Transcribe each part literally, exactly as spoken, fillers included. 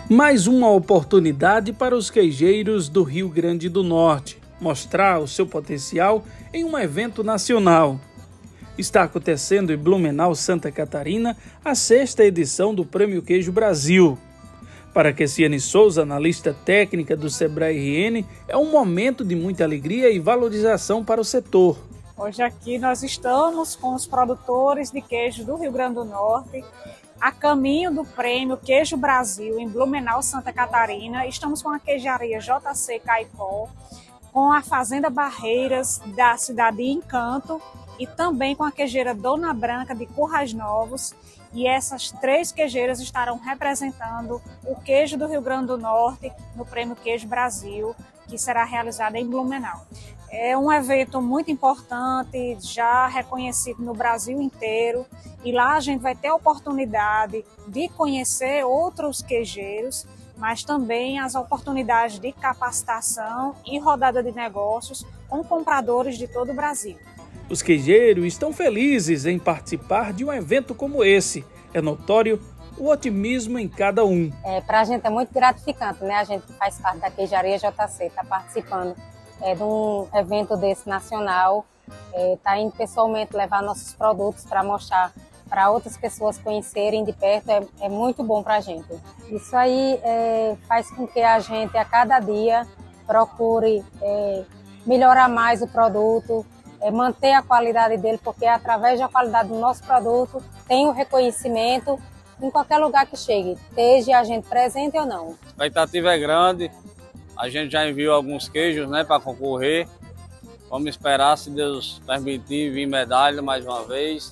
Mais uma oportunidade para os queijeiros do Rio Grande do Norte mostrar o seu potencial em um evento nacional. Está acontecendo em Blumenau, Santa Catarina, a sexta edição do Prêmio Queijo Brasil. Para Kessiane Souza, analista técnica do Sebrae R N, é um momento de muita alegria e valorização para o setor. Hoje aqui nós estamos com os produtores de queijo do Rio Grande do Norte, a caminho do Prêmio Queijo Brasil em Blumenau, Santa Catarina. Estamos com a queijaria J C Caicó, com a Fazenda Barreiras da cidade de Encanto e também com a queijeira Dona Branca de Currais Novos. E essas três queijeiras estarão representando o queijo do Rio Grande do Norte no Prêmio Queijo Brasil, que será realizado em Blumenau. É um evento muito importante, já reconhecido no Brasil inteiro, e lá a gente vai ter a oportunidade de conhecer outros queijeiros, mas também as oportunidades de capacitação e rodada de negócios com compradores de todo o Brasil. Os queijeiros estão felizes em participar de um evento como esse. É notório o otimismo em cada um. É, para a gente é muito gratificante, né? A gente faz parte da queijaria J C, está participando é, de um evento desse nacional, está é, indo pessoalmente levar nossos produtos para mostrar para outras pessoas conhecerem de perto, é, é muito bom para a gente. Isso aí é, faz com que a gente a cada dia procure é, melhorar mais o produto, é, manter a qualidade dele, porque através da qualidade do nosso produto tem o reconhecimento em qualquer lugar que chegue, esteja a gente presente ou não. A expectativa é grande, a gente já enviou alguns queijos, né, para concorrer. Vamos esperar, se Deus permitir, vir medalha mais uma vez.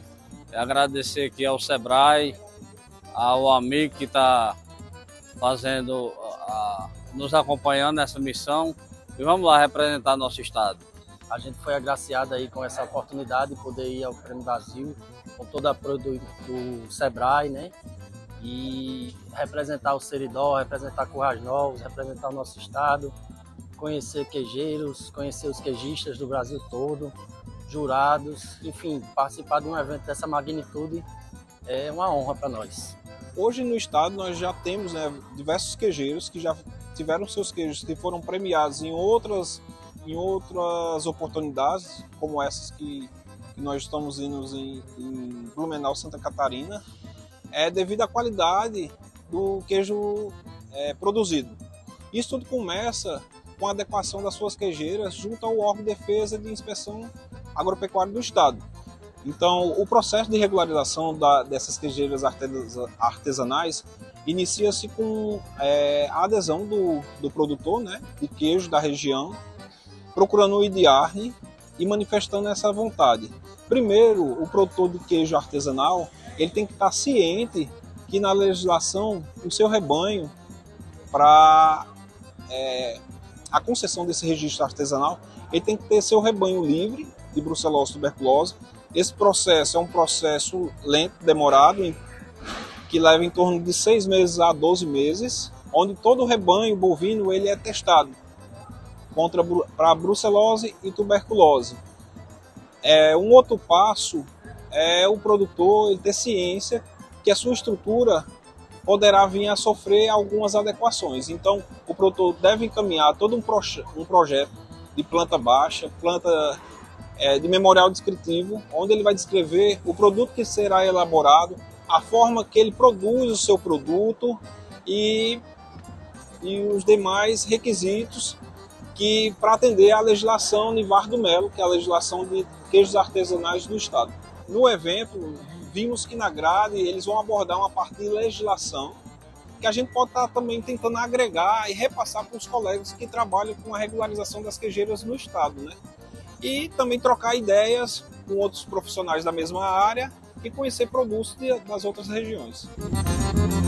E agradecer aqui ao Sebrae, ao amigo que está fazendo, a, nos acompanhando nessa missão. E vamos lá representar nosso estado. A gente foi agraciado aí com essa oportunidade de poder ir ao Prêmio Brasil, com todo o apoio do, do Sebrae, né? E representar o Seridó, representar Currais Novos, representar o nosso estado, conhecer queijeiros, conhecer os queijistas do Brasil todo, jurados, enfim, participar de um evento dessa magnitude é uma honra para nós. Hoje no estado nós já temos, né, diversos queijeiros que já tiveram seus queijos que foram premiados em outras, em outras oportunidades, como essas que, que nós estamos indo em, em Blumenau, Santa Catarina, é devido à qualidade do queijo é, produzido. Isso tudo começa com a adequação das suas queijeiras junto ao órgão de defesa de inspeção agropecuária do estado. Então, o processo de regularização da, dessas queijeiras artesanais inicia-se com é, a adesão do, do produtor, né, de queijo da região, procurando o I D A R N e manifestando essa vontade. Primeiro, o produtor de queijo artesanal ele tem que estar ciente que na legislação o seu rebanho, para é, a concessão desse registro artesanal, ele tem que ter seu rebanho livre de brucelose e tuberculose. Esse processo é um processo lento, demorado, que leva em torno de seis meses a doze meses, onde todo o rebanho bovino ele é testado contra para brucelose e tuberculose. É, um outro passo é o produtor ele ter ciência que a sua estrutura poderá vir a sofrer algumas adequações. Então, o produtor deve encaminhar todo um, proje um projeto de planta baixa, planta é, de memorial descritivo, onde ele vai descrever o produto que será elaborado, a forma que ele produz o seu produto e, e os demais requisitos que para atender à legislação Nivar do Melo, que é a legislação de queijos artesanais do estado. No evento, vimos que na grade eles vão abordar uma parte de legislação que a gente pode estar também tentando agregar e repassar para os colegas que trabalham com a regularização das queijeiras no estado, né? E também trocar ideias com outros profissionais da mesma área e conhecer produtos de, das outras regiões.